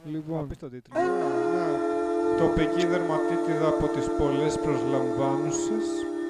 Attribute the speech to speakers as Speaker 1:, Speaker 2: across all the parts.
Speaker 1: Λοιπόν, τοπική δερματίτιδα από τις πολλές προσλαμβάνουσες.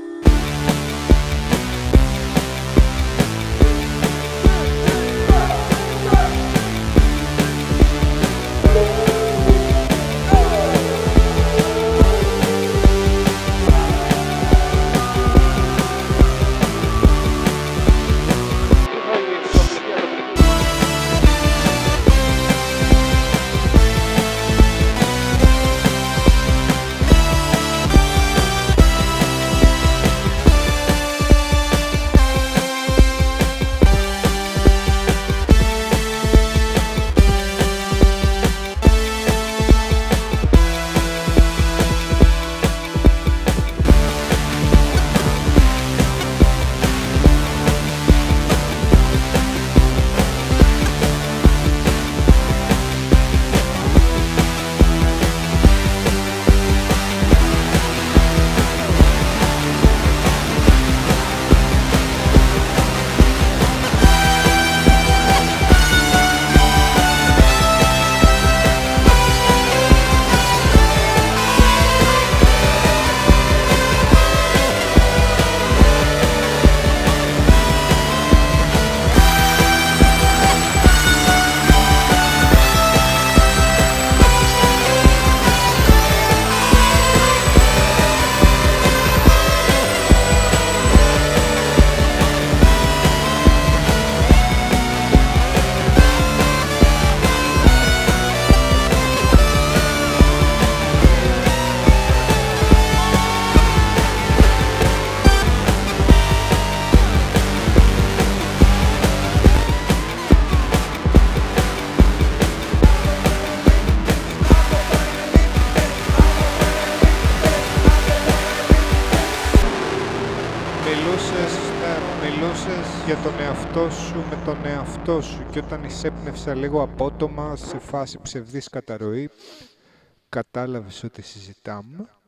Speaker 1: Μιλούσες για τον εαυτό σου με τον εαυτό σου και όταν εισέπνευσα λίγο απότομα σε φάση ψευδής καταρροή, κατάλαβες ότι συζητάμε.